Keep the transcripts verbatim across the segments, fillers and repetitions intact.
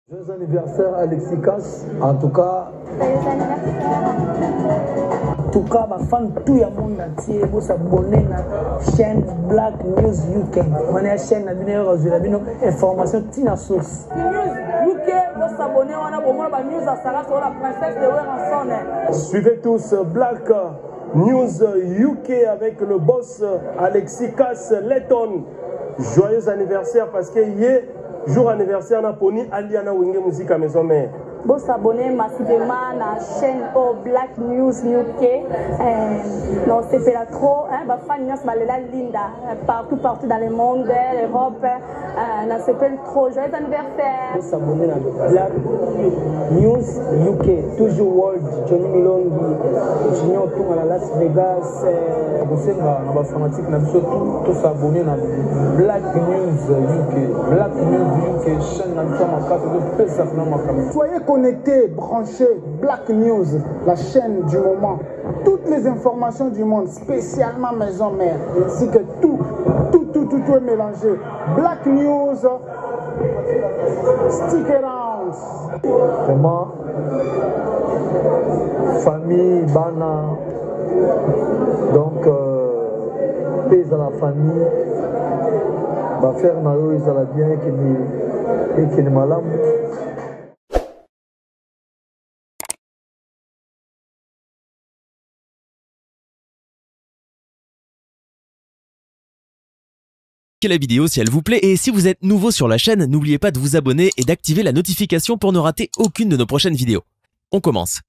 Joyeux anniversaire Alexis Casse, en tout cas. Joyeux anniversaire. En tout cas, ma fan tout le monde entier, vous s'abonnez à la chaîne Black News U K. On est la chaîne, on a une information qui est source. News U K, vous s'abonnez, on a beaucoup de news à Sarah sur la princesse de Weranson. Suivez tous Black News U K avec le boss Alexis Casse Letton. Joyeux anniversaire parce que hier, jour anniversaire, on a poni Aliana Wenge Musique à Maison Mère. Vous s'abonnez massivement à la chaîne au Black News U K. Non, c'est pas trop. Ma fan news Malela Linda partout partout dans le monde, l'Europe. On s'appelle trop. Joyeux anniversaire. Vous s'abonnez à Black News U K. Toujours World. Johnny Milongi. Junior tout à Las Vegas. Vous êtes un fanatique. Tous s'abonner à Black News U K. Black News U K. Chaîne Soyez connectés, branchés, Black News, la chaîne du moment. Toutes les informations du monde, spécialement Maison Mère, ainsi que tout, tout, tout, tout, tout est mélangé. Black News, stick around. Vraiment, famille, bana, donc, euh, pèse à la famille, va faire Nayo, ils allaient bien, et qui est malade. La vidéo si elle vous plaît, et si vous êtes nouveau sur la chaîne, n'oubliez pas de vous abonner et d'activer la notification pour ne rater aucune de nos prochaines vidéos. On commence.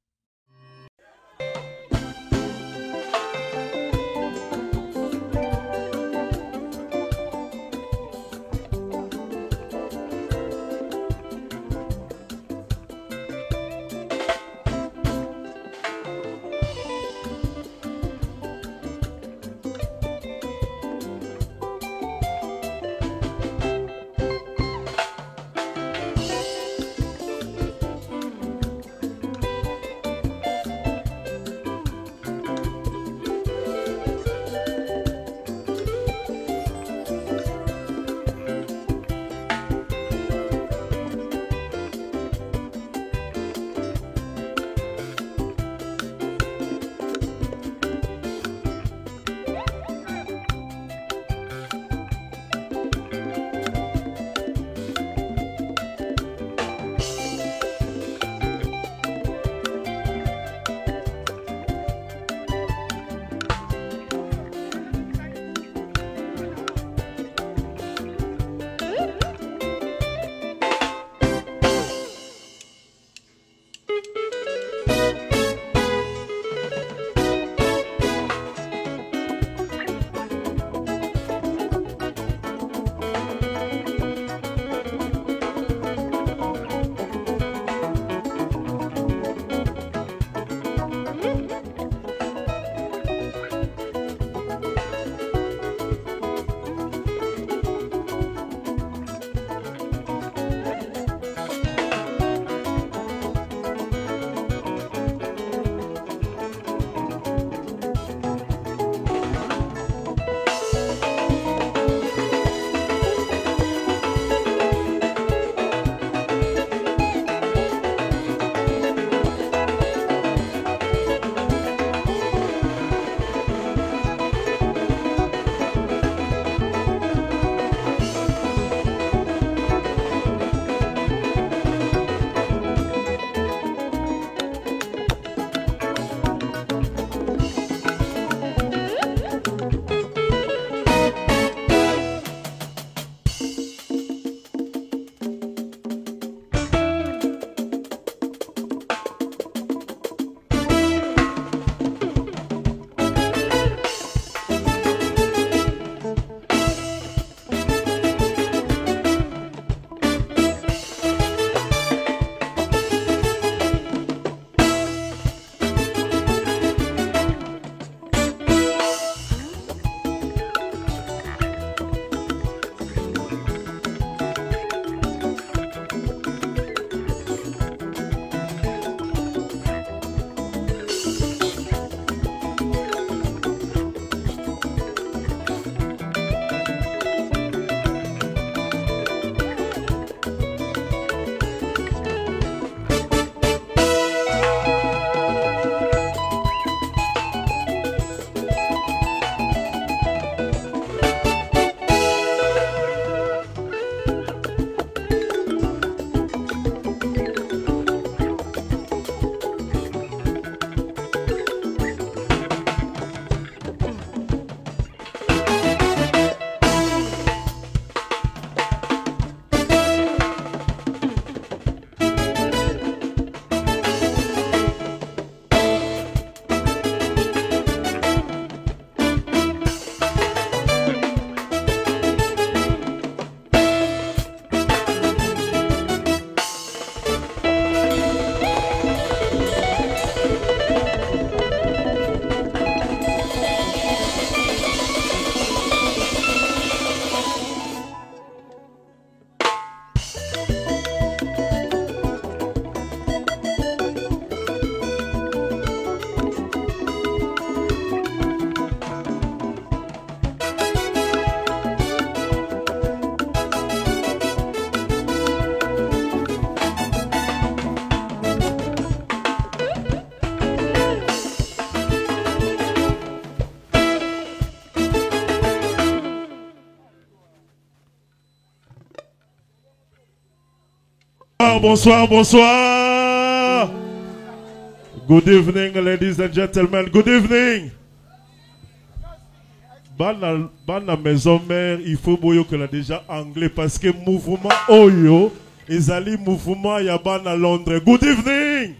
bonsoir, bonsoir, bonsoir. Good evening, ladies and gentlemen. Good evening. Dans la maison mère, il faut que la déjà anglais parce que mouvement Oyo, ils allaient mouvement Yaban à Londres. Good evening.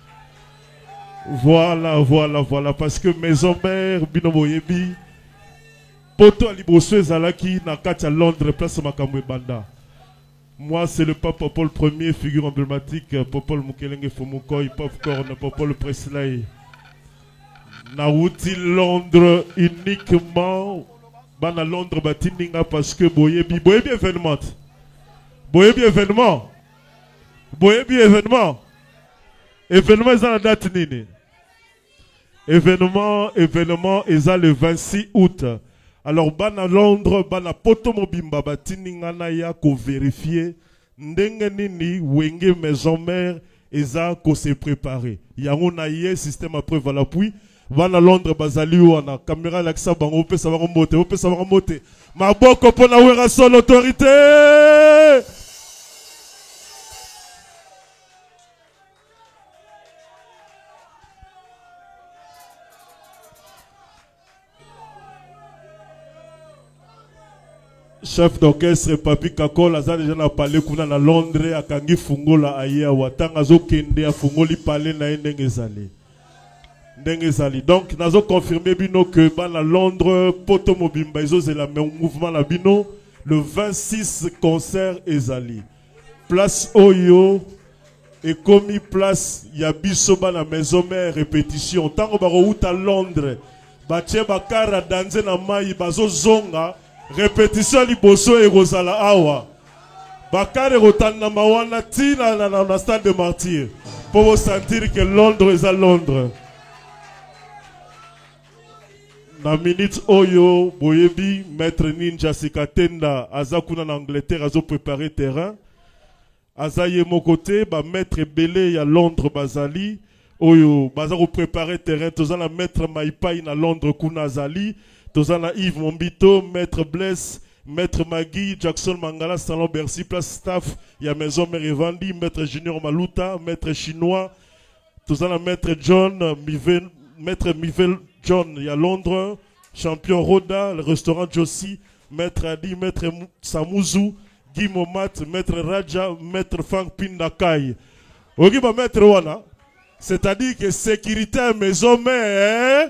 Voilà, voilà, voilà, parce que maison mère, Binoboyebi, Poto Alibosso Zalaki, Nakati à Londres, place Makamwe Banda. Moi, c'est le pape Paul Ier, figure emblématique, Popol Mukelenge Fomukoi, Popcorn, Popol Presley. Naouti Londres uniquement. Bana Londres batininga parce que Boyebi, Boyebi événement. Boyebi événement. Boyebi événement. Événement, ils ont la date nini. Événement, événement, ils ont le vingt-six août. Alors, bana Londres, bana poto mobimba batininga na ya ko vérifier. Ndenge nini, wenge maison mère, ils ont ko se préparer. Yango na ye, système après voilà puis. Bana Londres, bazali wana, caméra laksa bango, pe sa bango mote, pe sa bango mote. Ma boko pona wera son autorité. Chef d'orchestre Papi Kakol aza déjà na parlé kuna na Londres akangi fungola aya watanga zo kende a fungoli parler na ndenge ezali ndenge ezali donc nazo confirmer bino que ba na Londres poto mobimba izo zela mouvement na bino le vingt-six concert ezali place Oyo et komi place ya biso ba na maison mère répétition tango ba ko uta Londres ba tie ba kara danze na mai bazo zonga répétition liboso et Rosala Awa. Bakare Rotana Mawana Tina na stade de martyr. Pour vous sentir que Londres est à Londres. Na minute Oyo, Boyebi, maître Ninja Sikatenda, Azakuna en Angleterre, Azo préparé terrain. Azaye mon côté, ba maître Belé à Londres, Bazali. Oyo, Bazaro préparé terrain, tous la maître Maipai à Londres, Kuna Zali. Tozana Yves Mombito, Maître Bless, Maître Magui, Jackson Mangala, Salon Bercy, Place Staff, il y a Maison Merivandi, Maître Junior Maluta, Maître Chinois, Tozana Maître John, Mivel, Maître Mivel John, il y a Londres, Champion Roda, le restaurant Josie, Maître Adi, Maître Samouzu, Guy Momat, Maître Raja, Maître Frank Pindakai. Ok, bah Maître Wana, c'est-à-dire que sécurité à Maison Mère,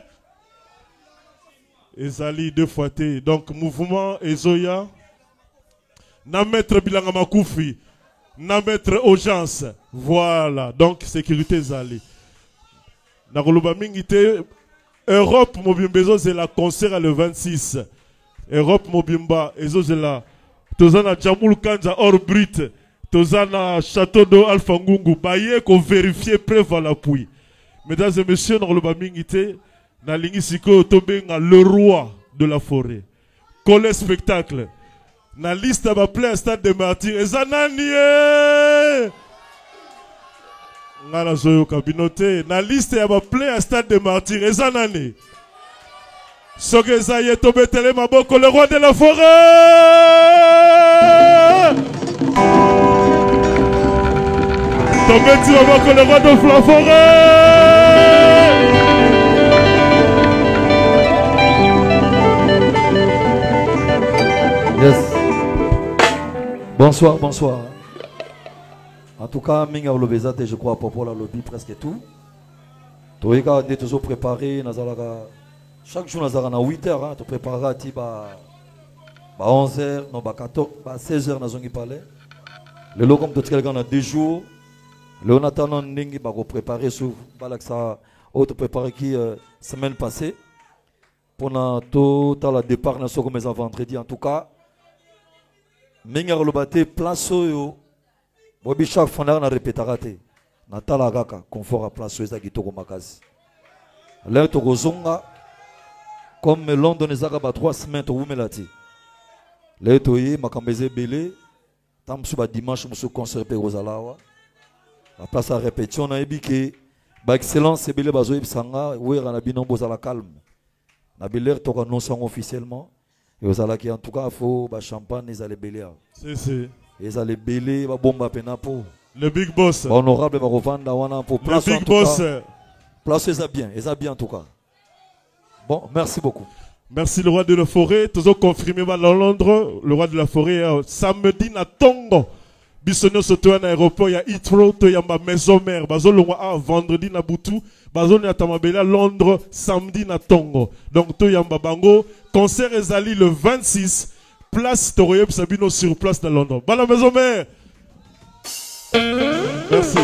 Ezali deux fois T. Donc mouvement Ezoya. Na maître Bilanga Makoufi. Na maître Urgence. Voilà. Donc sécurité Ezali. Na Roloba Mingite. Europe Mobimba Ezo c'est la concert le vingt-six. Europe Mobimba Ezo c'est la. Tozana Djamoul Kanza hors brut. Tozana Château d'eau Alpha Ngungu. Baye qu'on vérifie preuve à l'appui. Mesdames et messieurs, na Roloba Mingite. Nalingi siko tobenga le roi de la forêt. Collé spectacle. Na liste ba plein stade de martyrs. Ezanani. Ngala zoyo kabinote. Na liste ba plein stade de martyrs. Ezanani. Soge zaye tobe tele maboko le roi de la forêt. Tobe ti maboko le roi de la forêt. Yes. Bonsoir, bonsoir. En tout cas, Minga Olobezate, je crois, pour la lobby presque tout. Toyeka, on est toujours préparé. Chaque jour, nous avons huit heures. Tu prépares à onze heures, à seize heures, nous avons parlé. Le lot comme tout quelqu'un a deux jours. Le Nathan Ningi va préparer sur Balaksa, autre préparé qui semaine passée. Pour tout le départ, nous sommes comme vendredi. En tout cas, Minga Olobate, place yo. Bobi chaque fois na répétera te. Natala gaka confort à place yo qui toko makasi. Là to gozonga comme London ezaka ba trois semaines to wumelati. Là to yi makambeze belé tam suba dimanche musu concert pe rozalawa. La place à répétition na ebike ba excellence belé bazo ibsanga wera na binombo za la calme. Na belé to annoncer officiellement. Et aux ala qui en tout cas faut ba champagne ils allaient belé. C'est c'est. Ils allaient belé ba bomba penapo. Le Big Boss. Honorable Barovanda Wana pour Le placer. Big Boss. Placez ça bien, et ça bien en tout cas. Bon, merci beaucoup. Merci le roi de la forêt. Toujours confirmé dans Londres. Le roi de la forêt, euh, samedi na Tongo. Bisonio soto à l'aéroport, il y a Heathrow, il y a ma maison mère. Bazo le roi vendredi na Boutou. Bazo na Tamabela Londres, samedi na Tongo. Donc, to yamba bango. Concert Ezali le vingt-six. Place Toroyeb Sabino sur place dans Londres. Bah la maison mère. Merci.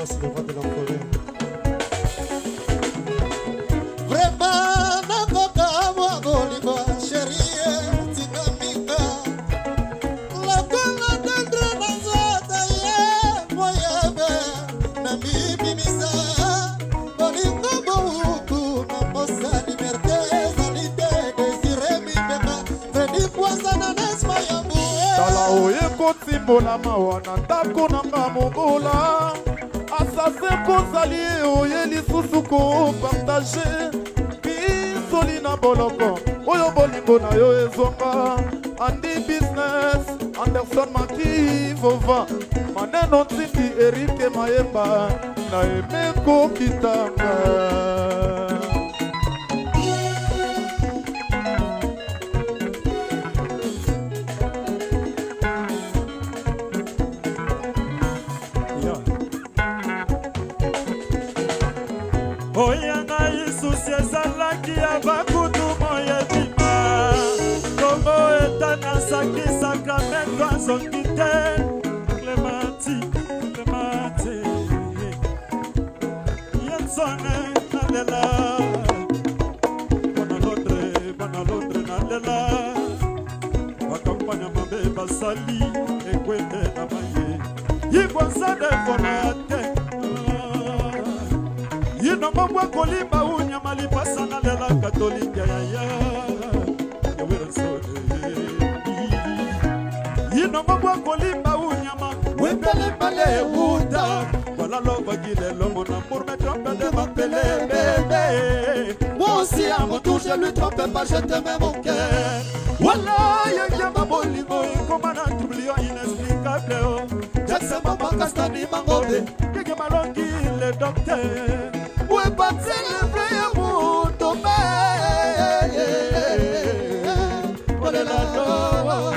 Thomas, le roi de la forêt. Vraiment, n'importe moi, Bolívar, chérie, dynamique. La cola d'André Nazata, yeah, moyebe, Nami Bimisa, Bolingo Boukou, Namosa Liberté, Zalité, Désiré Mibema, Freddy Poisana, Nesma Yamboué. Tala oye koti mbola mawana, ndako nanga mobola. Assassin kozali oye lisusu ko partager. Bisoli na boloko, oyo bolingo na yo ezonga. Andi business, Anderson Maki Vova. Maneno Tindi Erike Mayemba, na emeko kitanga. Oyanga isusi ezalaki ya bakutu moyebima Kongo etana saki sakramento azongi te Clementi, Clementi Yensone nalela Bona Londre, bona Londre nalela Bakampanya mabe basali ekwende na maye Yibwansade fonate Yino mwa kolimba unyama lipasana lela katolika ya ya Yawira sode Yino mwa kolimba unyama Wepele pale uda Wala lova gile lomo na pour me tromper de m'appeler bébé Moi aussi à mon tour je lui trompe pas je te mets mon cœur Wala y'a bolingo Comment un troublion inexplicable Jackson mama kastani mangobe Keke malongi le docteur Où est parti le vrai amour tombé Oh là là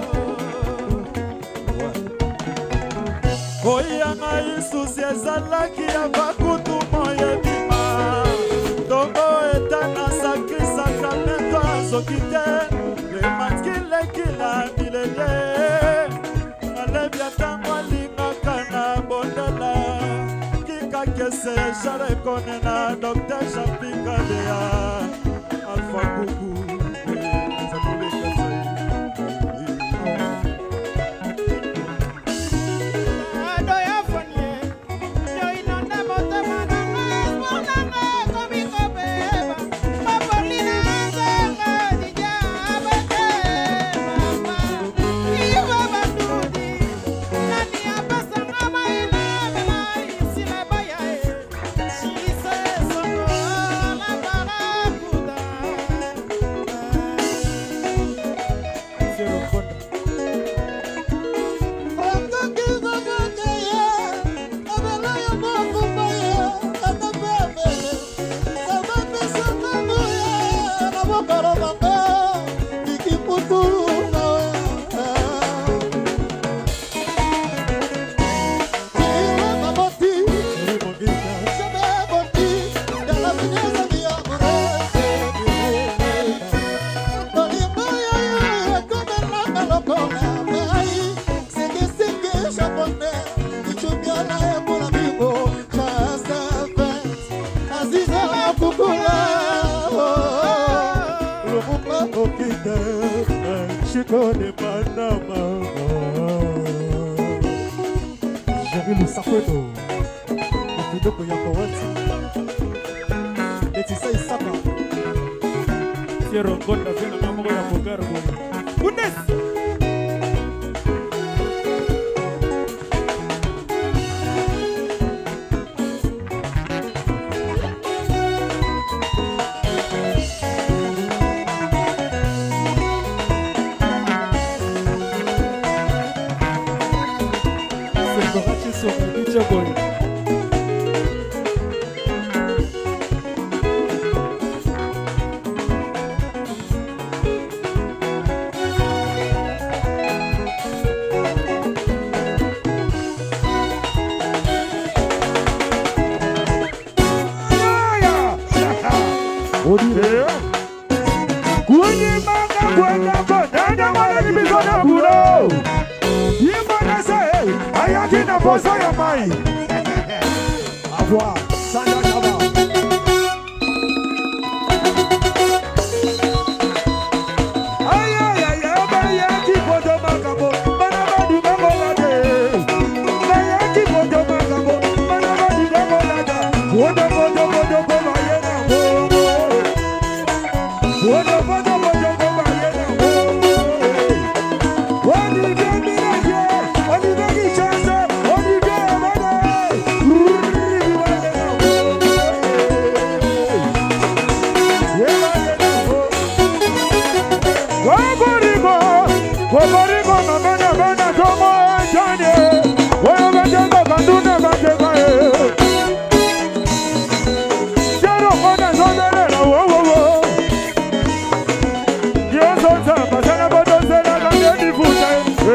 Oyanga isusi ezalaki ya bakutu moyebima Tongo etana sakri sakramento azoki te Lematskilekila bilele Alebia tango alingaka na bondela Kese jare konena docteur Jean-Pierre Dea Alpha Coucou Chico de Panama J'ai vu le sakono Le vidéo pour Yakowati Letisa Isaka Fiero Gonda Vina Mamoro ya Bogargo Unes toi, Sandataba. Aïe aïe aïe aïe, Maya qui photo Macabo, Manaba du Gangolade. Maya qui photo Macabo, Manaba du Gangolade. Photo photo photo photo Mayena Bobo. Photo photo photo photo Mayena Bobo. Olivier Mirage, Olivier Guichance, Olivier Amade. Kokoriko mamana bana tomo chanye Oyo gajenga kandune gajega e Jero kona zodere na wo wo wo Yeso zamba sana bodo zela kande di futa e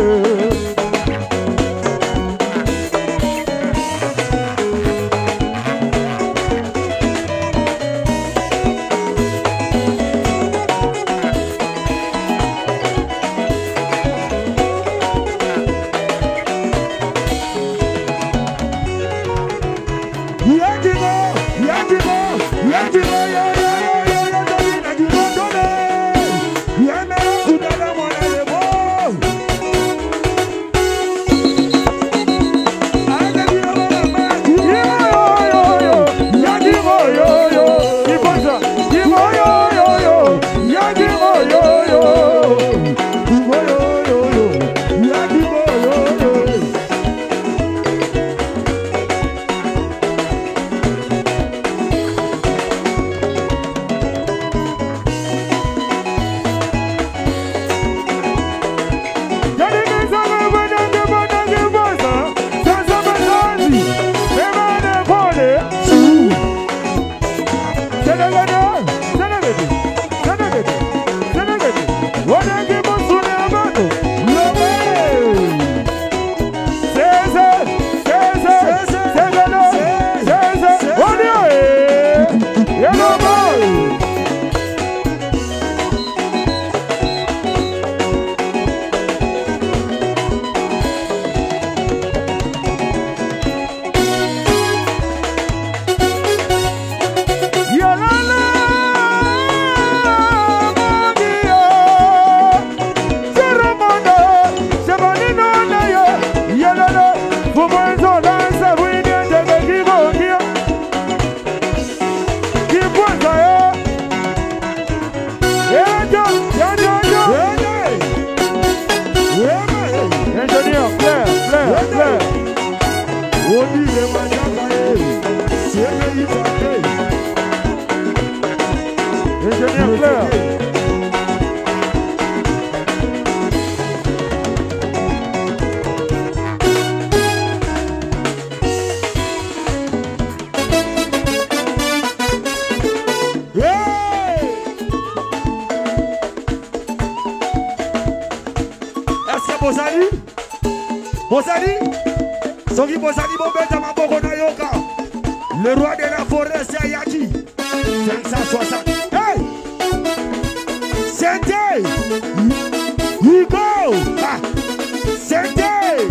Le roi de la forêt, c'est Ayaki. cinq cent soixante. Hey! C'était Hugo. Ah! C'était.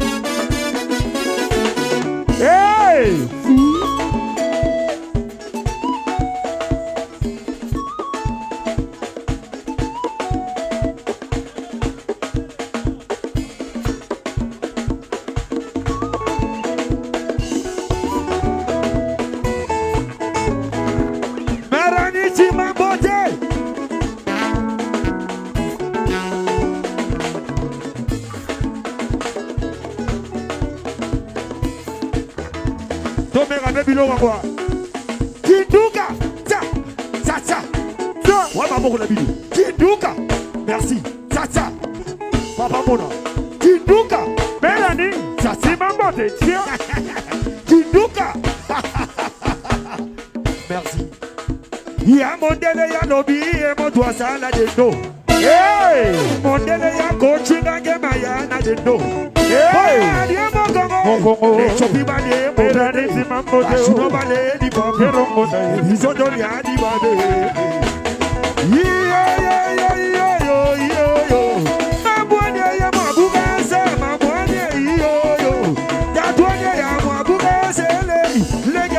Hey! Kiduka, ça, ça, ça, ça. Ouais, maman, on a vu. Kiduka, merci, ça, ça. Papa Mona, Kiduka, Mélanie, ça, c'est maman, t'es tiens. Kiduka, merci. Il y a mon délai, il y a lobby, et mon doigt, ça, là, des dos. Hey, mon délai, il y a coaching, il y a Mayana, des dos. Hey, mon Congo, les chopi balés, mon délai, c'est ma moto. Chino balé, di bambé, ils ont donné à di bambé. Yo, yo, yo, yo, yo, yo. Ma boîte, y'a ma bougasse, ma boîte, yo, yo. Ta douane, y'a ma bougasse, les gars.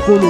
makolo.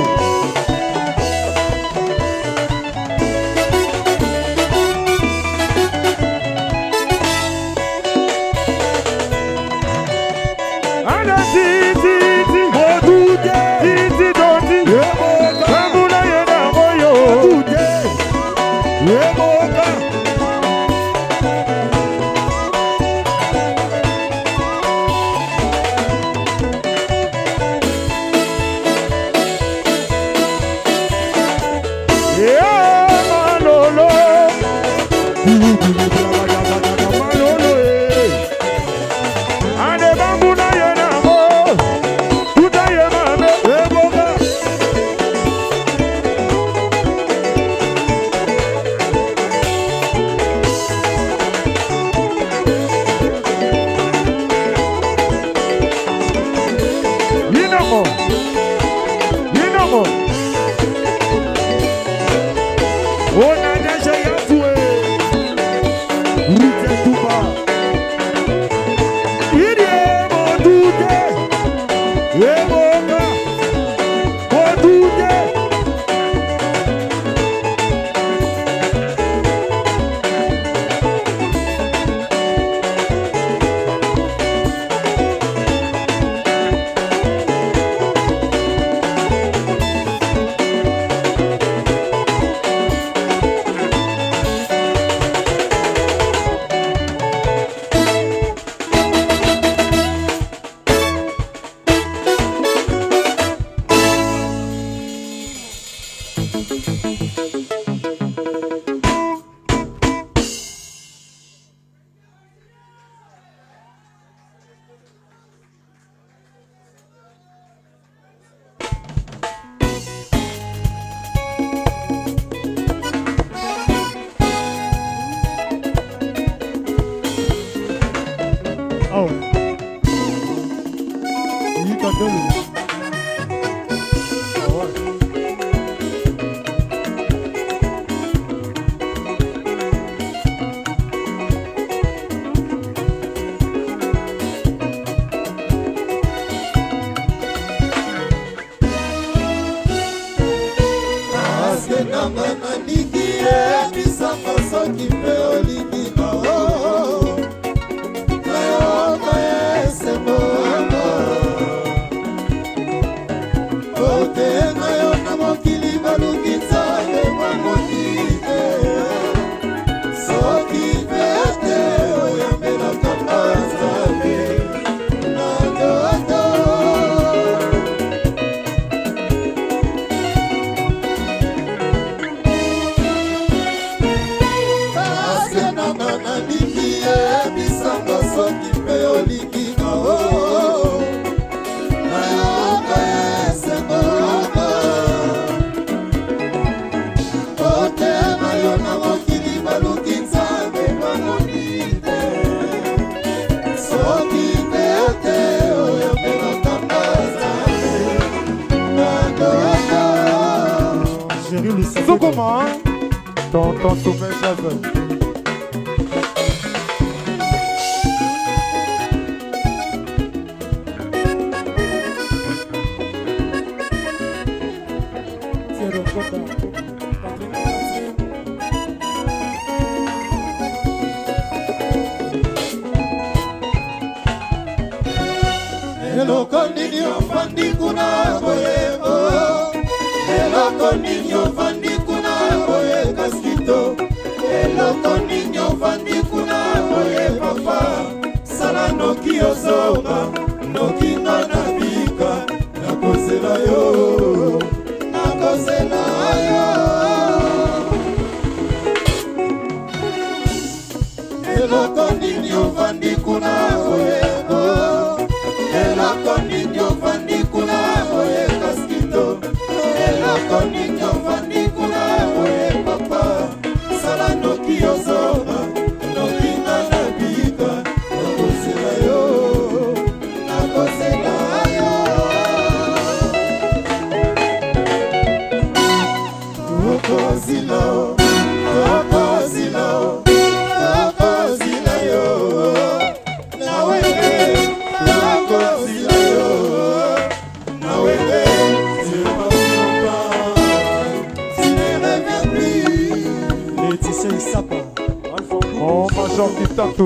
Tantou.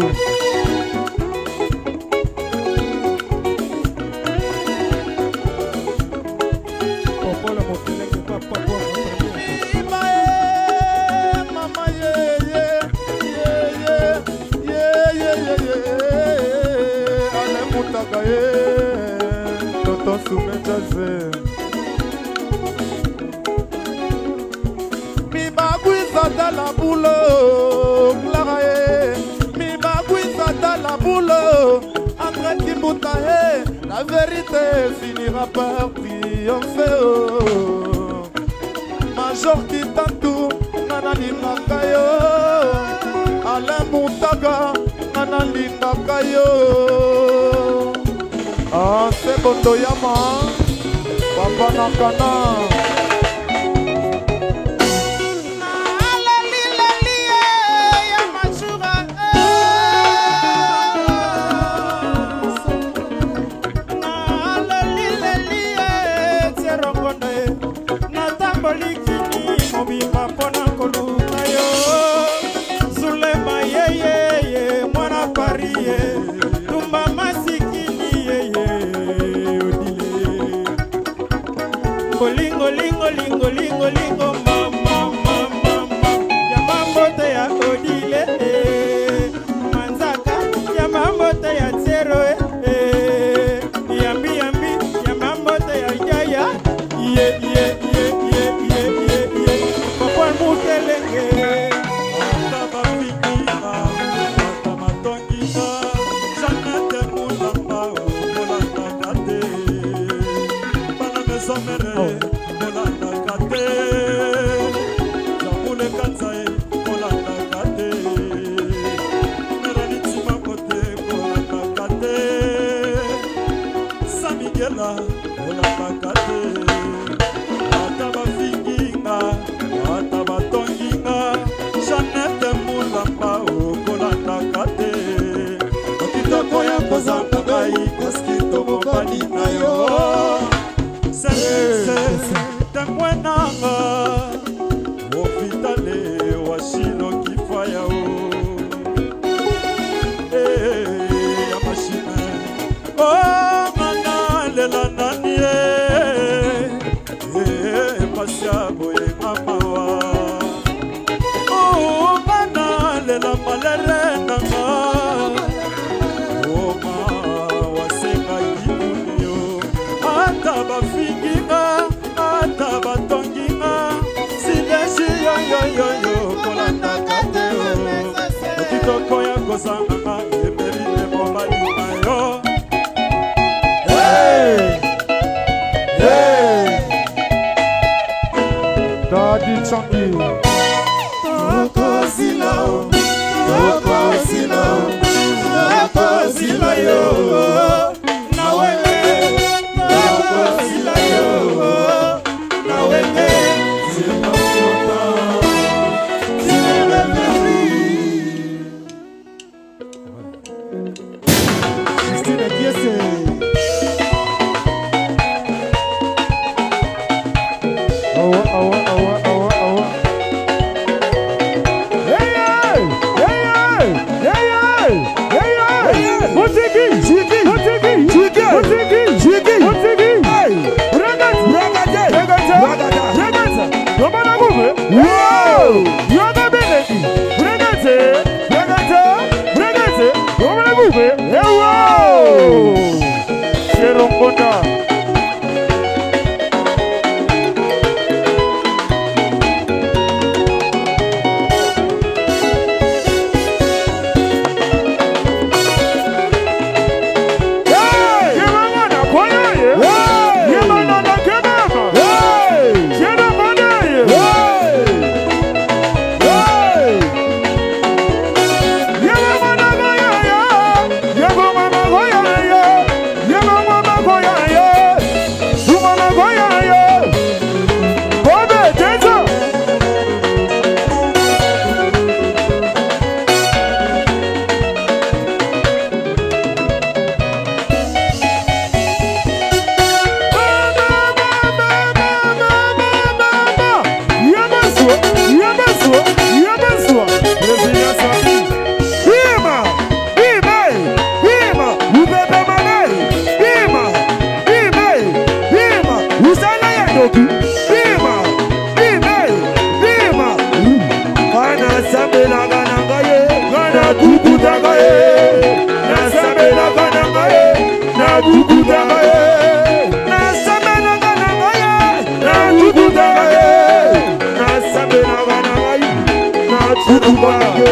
Mi bagouisa dans la boule, Clara, mi bagouisa dans la boule, André Kimbuta, la vérité finira par triompher. Major Kitantou, Nana Limakayo, Alain Moutaga, Nana Limakayo. Ah, c'est Bondo Yama, Papa Nakana. Lingo, lingo, lingo, lingo, lingo, mama, mama, mama. Ya mambo te ya odile, eh. Manzaka, ya mambo te ya zero, eh. Yambi, yambi, ya mambo te ya yaya. Ye, ye, ye, ye, ye, ye, ye. Kwa mukelenge. Ataba fikira, atama tongina, janete mulamba, mulanda kate. Bana mesomere. Daddy Chunky. Toko Silo, Toko Silo, Toko Silo yo. Nawele, Toko Silo yo. Nawele, Silo Sota, Silo Meri. Christine Kiese. Awa, awa, awa, awa, awa. Hey, hey, hey, hey, hey, hey, hey, hey, hey. What's it? Doki, Bima, Bima, Bima. Kana sabela kana gaye, kana kukuta gaye. Na sabela kana gaye, na kukuta gaye. Na sabela kana gaye, na kukuta gaye. Na sabela kana gaye, na kukuta gaye.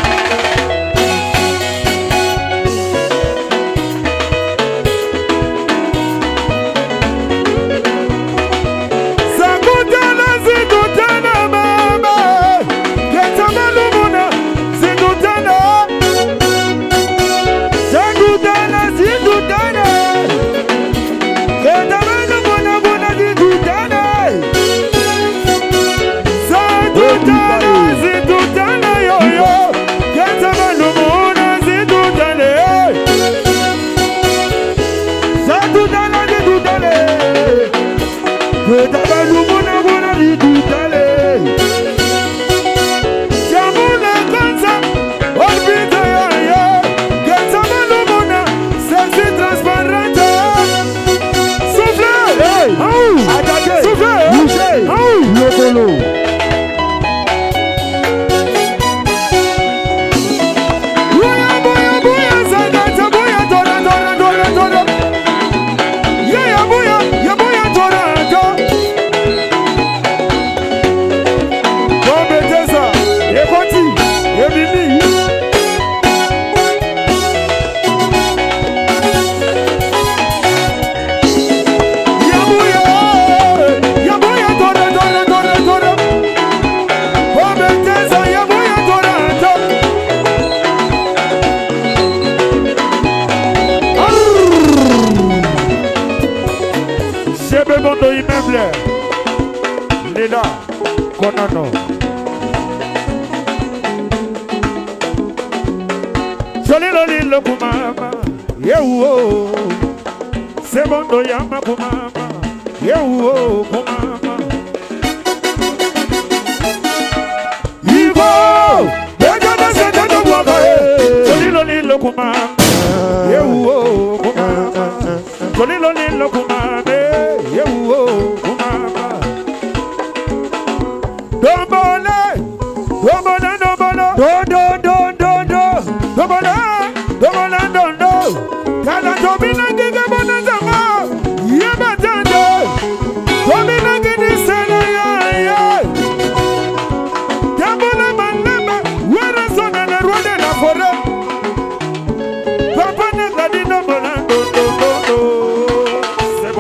Lila, Konano. Jolilo lilo kumama, yewo. Sebondo yama kumama, yewo kumama. Ivo, beja na senda no waka e. Jolilo lilo kumama, yewo kumama. Jolilo lilo kumama, yewo kumama. Dombole, dombole, dombole, do do do do do, dombole, dombole, do do. Kala domina giga bona zama, yeba dando. Domina gidi sana ya ya. Dombole manema, wera sona na rwanda na fore. Papa ne gadi dombole, do do do do.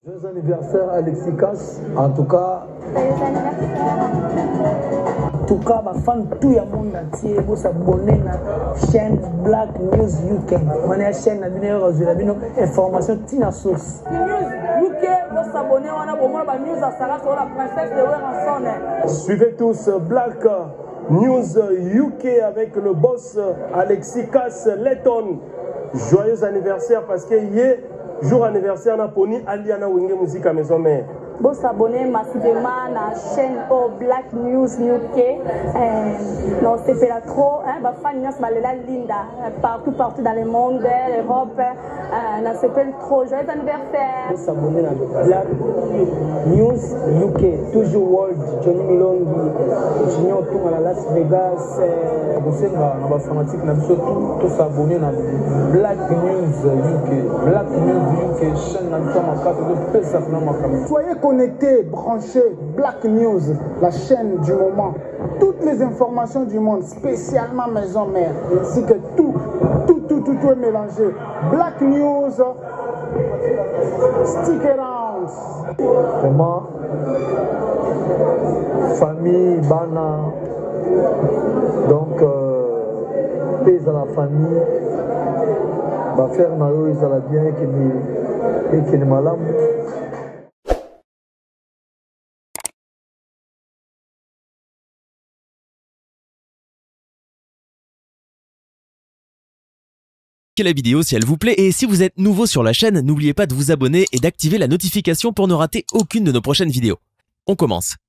Joyeux anniversaire Alexis Casse. En tout cas, en tout cas, ma fan tout le monde entier, vous s'abonnez à la chaîne Black News U K. On est la chaîne de information Tina Source. News U K, vous s'abonnez, on a beaucoup de news à Sarah sur la princesse de Weranson. Suivez tous Black News U K avec le boss Alexis Casse Letton. Joyeux anniversaire parce que hier, jour anniversaire, on a poni Aliana Wenge Musique à Maison Mère. Vous s'abonnez massivement à la chaîne oh, Black News U K. Non, c'est pas trop. Bah, fan news, bah, la Linda. Partout, partout dans le monde, l'Europe. Non, c'est pas trop. Joyeux anniversaire. Vous s'abonnez à Black News U K. Toujours World. Johnny Milongi. Junior tout à Las Vegas. Vous savez, on va fanatique. On a surtout tous s'abonner à Black News U K. Black News U K. Chaîne nationale de Pesa Flamaka. Soyez connectés, branchés, Black News, la chaîne du moment. Toutes les informations du monde, spécialement Maison Mère, ainsi que tout, tout, tout, tout, tout est mélangé. Black News, stick around. Vraiment, famille, bana, donc, euh, pèse à la famille, va faire nayo, ils allaient bien, et qui est malade. La vidéo si elle vous plaît et si vous êtes nouveau sur la chaîne, n'oubliez pas de vous abonner et d'activer la notification pour ne rater aucune de nos prochaines vidéos. On commence.